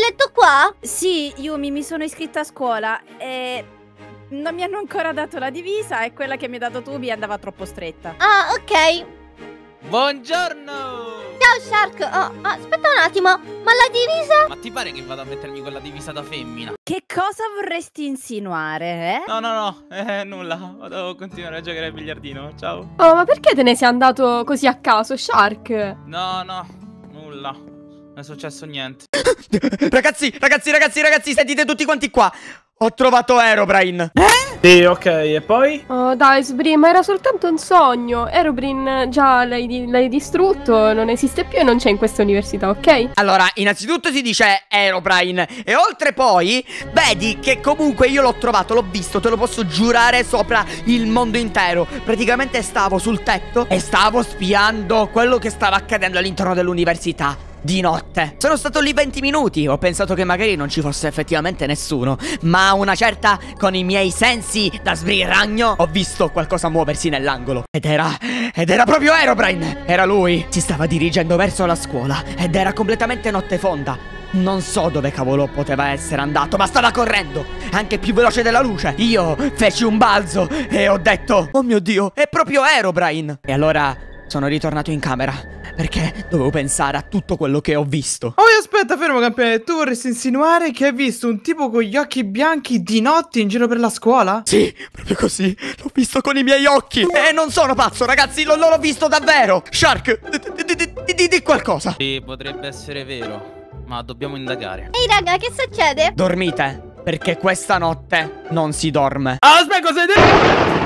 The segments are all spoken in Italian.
letto qua? Sì, Yumi, mi sono iscritta a scuola e non mi hanno ancora dato la divisa e quella che mi hai dato tu mi andava troppo stretta. Ah, ok. Buongiorno! Ciao Shark. Oh, aspetta un attimo, ma la divisa? Ma ti pare che vado a mettermi quella divisa da femmina? Che cosa vorresti insinuare, eh? No, nulla. Vado a continuare a giocare al biliardino. Ciao. Oh, ma perché te ne sei andato così a caso, Shark? No, nulla. Non è successo niente. Ragazzi, sentite tutti quanti qua. Ho trovato Herobrine. Sì, ok, e poi? Oh, dai, Sbri, ma era soltanto un sogno. Herobrine già l'hai distrutto, non esiste più e non c'è in questa università, ok? Allora, innanzitutto si dice Herobrine e oltre poi, vedi che comunque io l'ho trovato, l'ho visto, te lo posso giurare sopra il mondo intero. Praticamente stavo sul tetto e stavo spiando quello che stava accadendo all'interno dell'università. Di notte. Sono stato lì 20 minuti. Ho pensato che magari non ci fosse effettivamente nessuno, ma a una certa, con i miei sensi da sbirragno, ho visto qualcosa muoversi nell'angolo. Ed era proprio Herobrine. Era lui. Si stava dirigendo verso la scuola ed era completamente notte fonda. Non so dove cavolo poteva essere andato, ma stava correndo, anche più veloce della luce. Io feci un balzo e ho detto: oh mio Dio, è proprio Herobrine. E allora sono ritornato in camera perché dovevo pensare a tutto quello che ho visto. Oh, aspetta, fermo campione. Tu vorresti insinuare che hai visto un tipo con gli occhi bianchi di notte in giro per la scuola? Sì, proprio così. L'ho visto con i miei occhi. E non sono pazzo, ragazzi, l'ho visto davvero. Shark, di qualcosa. Sì, potrebbe essere vero, ma dobbiamo indagare. Ehi raga, che succede? Dormite, perché questa notte non si dorme. Ah, aspetta, cosa hai detto?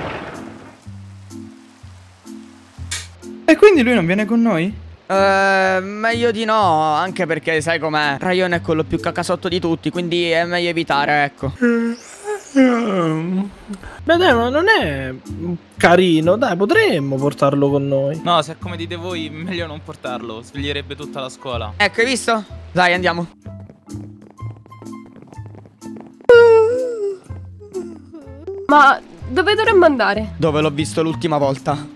E quindi lui non viene con noi? Meglio di no, anche perché sai com'è, Ryan è quello più cacasotto di tutti, quindi è meglio evitare, ecco. Beh dai, ma non è carino, dai, potremmo portarlo con noi. No, se è come dite voi, meglio non portarlo. Sveglierebbe tutta la scuola. Ecco, hai visto? Dai, andiamo. Ma dove dovremmo andare? Dove l'ho visto l'ultima volta?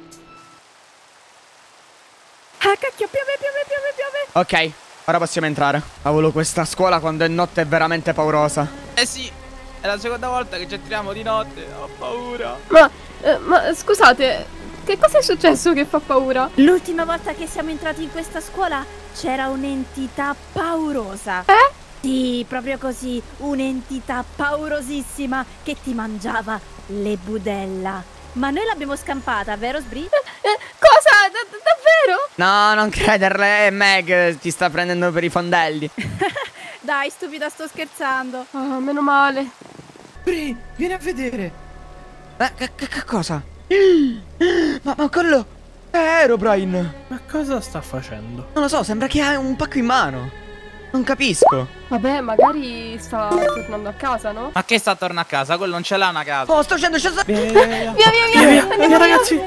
Ah, cacchio, piove. Ok, ora possiamo entrare. Cavolo, questa scuola quando è notte è veramente paurosa. Eh sì, è la seconda volta che ci entriamo di notte. Ho paura. Ma scusate, che cosa è successo che fa paura? L'ultima volta che siamo entrati in questa scuola c'era un'entità paurosa. Sì, proprio così, un'entità paurosissima che ti mangiava le budella. Ma noi l'abbiamo scampata, vero Sbri? Cosa? Davvero? No, non crederle, Meg ti sta prendendo per i fondelli. Dai, stupida, sto scherzando. Oh, meno male. Bri, vieni a vedere. Che cosa? Ma quello è Herobrine. Ma cosa sta facendo? Non lo so, sembra che ha un pacco in mano. Non capisco. Vabbè, magari sta tornando a casa, no? Ma che sta tornando a casa? Quello non ce l'ha una casa. Oh, sto scendendo. Via, ragazzi.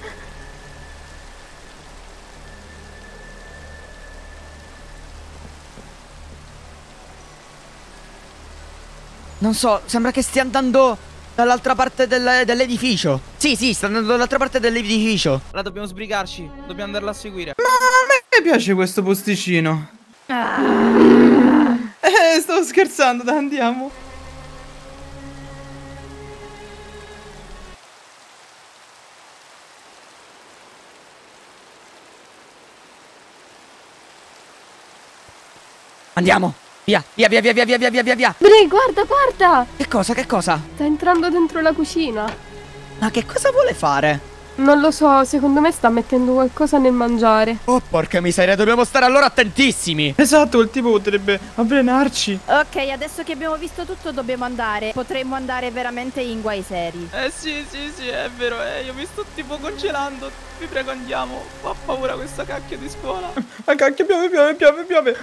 Non so, sembra che stia andando dall'altra parte dell'edificio. Sì, sta andando dall'altra parte dell'edificio. Allora dobbiamo sbrigarci. Dobbiamo andarla a seguire. Ma a me piace questo posticino. Stavo scherzando, dai, andiamo. Andiamo. Via. Bri, guarda. Che cosa? Sta entrando dentro la cucina. Ma che cosa vuole fare? Non lo so, secondo me sta mettendo qualcosa nel mangiare. Oh, porca miseria, dobbiamo stare allora attentissimi. Esatto, il tipo potrebbe avvelenarci. Ok, adesso che abbiamo visto tutto dobbiamo andare. Potremmo andare veramente in guai seri. Sì, è vero. Io mi sto tipo congelando. Vi prego, andiamo. Fa paura questa cacchio di scuola. Ah, cacchio, piove. Piove.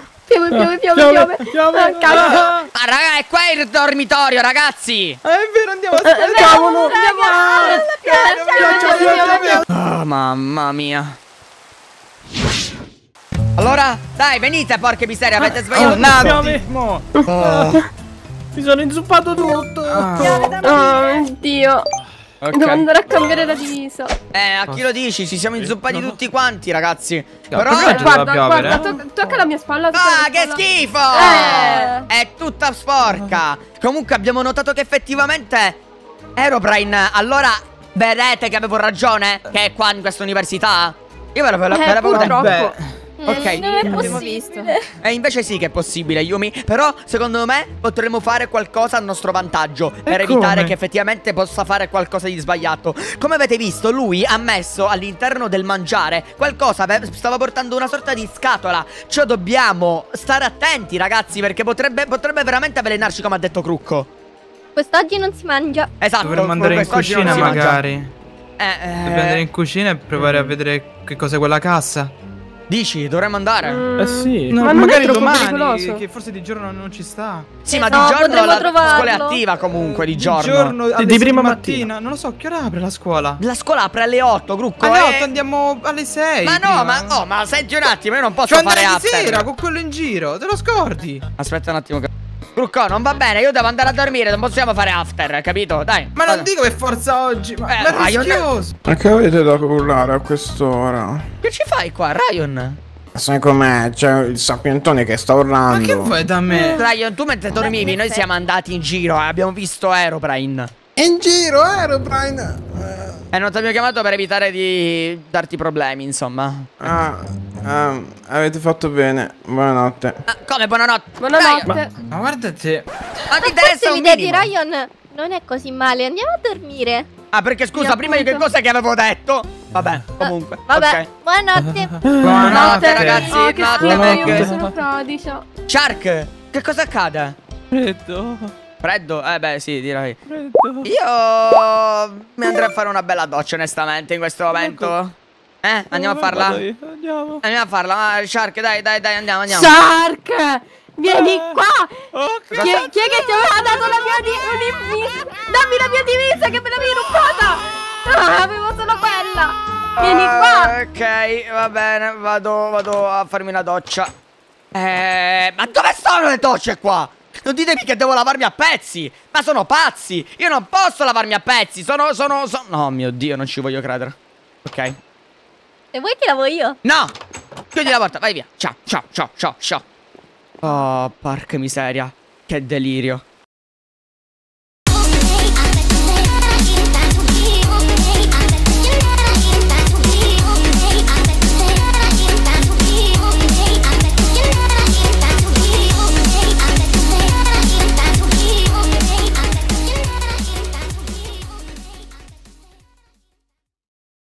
Ah, raga, è qua il dormitorio, ragazzi. È vero, andiamo a cavolo. Oh, mamma mia. Allora, dai, venite, porca miseria, avete sbagliato un attimo. Mi sono inzuppato tutto. Oh, Dio. Ok. Devo andare a cambiare la divisa. A chi lo dici? Ci siamo inzuppati tutti quanti, ragazzi. Però Però... oggi doveva piovere, Guarda, tocca la mia spalla. tocca Ah, la che spalla. schifo! È tutta sporca. Comunque abbiamo notato che effettivamente Herobrine, allora vedete che avevo ragione? Che è qua in questa università? Io ve l'avevo detto. purtroppo. Ok. Non è Abbiamo possibile. E invece sì che è possibile, Yumi. Però secondo me potremmo fare qualcosa a nostro vantaggio per evitare come? che effettivamente possa fare qualcosa di sbagliato. Come avete visto, lui ha messo all'interno del mangiare qualcosa, stava portando una sorta di scatola. Cioè dobbiamo stare attenti, ragazzi, perché potrebbe veramente avvelenarci, come ha detto Crucco. Quest'oggi non si mangia. Esatto. dovremmo andare in quest'oggi non cucina si mangia. magari. Dobbiamo andare in cucina e provare a vedere che cos'è quella cassa. Dici, dovremmo andare? Sì. No, Ma non è magari troppo domani, pericoloso? che forse di giorno non ci sta. Sì, ma no, di giorno potremmo la trovarlo. scuola è attiva comunque, di giorno. alle Di 6 prima mattina. Non lo so, che ora apre la scuola? La scuola apre alle 8, Crucco. Alle 8 andiamo alle 6. Ma no, ma senti un attimo, io non posso Cioè fare andare di after. sera con quello in giro, te lo scordi? Aspetta un attimo. Crucco, non va bene, io devo andare a dormire, non possiamo fare after, capito? Dai. Ma vado. non dico per forza oggi, ma è Ryan- rischioso. Ma che avete da cullare a quest'ora? Che ci fai qua, Ryan? Sai com'è? C'è il sapientone che sta Ma urlando. che vuoi da me? Ryan, tu mentre dormivi, noi siamo andati in giro, abbiamo visto Herobrine. In giro, Herobrine. E non ti abbiamo chiamato per evitare di darti problemi, insomma. Avete fatto bene. Buonanotte. Ah, come, buonanotte? Buonanotte. Ma guarda te. Ma ti interessa Forse un l'idea di minimo? Ryan non è così male. Andiamo a dormire. Ah, perché scusa, Sì, prima di che appunto. cosa che avevo detto? Vabbè, comunque. Vabbè, ok. buonanotte. Buonanotte ragazzi. Oh, che notte, schifo, io notte. mi sono fradicia. Shark, che cosa accade? Freddo. Freddo? Beh, sì, direi. Freddo. Io mi andrei a fare una bella doccia, onestamente, in questo momento. Andiamo a farla? Vado io, Andiamo. Andiamo a farla. Shark, dai, andiamo. Shark! Vieni qua! Oh, Chi è che ti aveva dato la mia divisa? Dammi la mia divisa che me l'avevi rubata! Ah, avevo solo quella! Vieni qua! Ok, va bene, vado a farmi una doccia. Ma dove sono le docce qua? Non ditemi che devo lavarmi a pezzi! Ma sono pazzi! Io non posso lavarmi a pezzi! No, mio Dio, non ci voglio credere. Ok. E vuoi che lavo io? No! Chiudi la porta, vai via. Ciao. Oh, porca miseria. Che delirio.